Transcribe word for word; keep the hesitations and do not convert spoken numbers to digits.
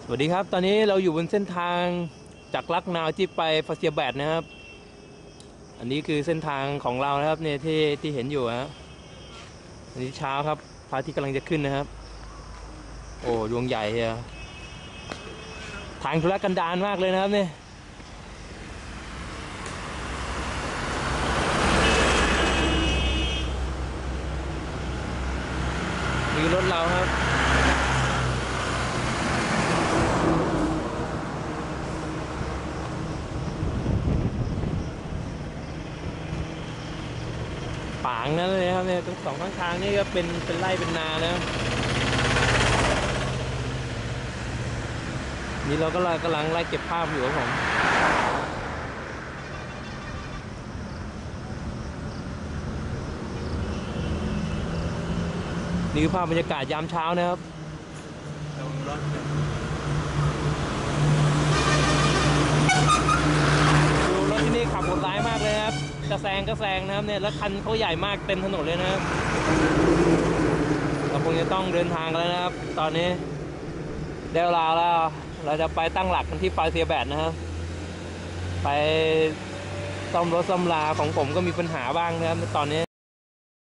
สวัสดีครับตอนนี้เราอยู่บนเส้นทางจากลักนาวที่ไปฟาเซียแบดนะครับอันนี้คือเส้นทางของเรานะครับเนี่ยที่ที่เห็นอยู่ครับอันนี้เช้าครับพระอาทิตย์กำลังจะขึ้นนะครับโอ้ดวงใหญ่อะทางธุรกันดารมากเลยนะครับเนี่ยมีรถเราครับฝางนั่นเลยครับเนี่ยทั้งสองข้างทางนี่ก็เป็นเป็นไร่เป็นนานะนี่เราก็กำลังไล่เก็บภาพอยู่ครับผมนี่คือภาพบรรยากาศยามเช้านะครับดูรถที่นี่ขับโหดร้ายมากเลยครับจะแซงก็แซงนะครับเนี่ยแล้วคันเขาใหญ่มากเต็มถนนเลยนะครับเราคงจะต้องเดินทางแล้วนะครับตอนนี้ได้เวลาแล้วเราจะไปตั้งหลักกันที่ฟาเซียแบดนะครับไปซ่อมรถซ่อมลาของผมก็มีปัญหาบ้างนะครับตอนนี้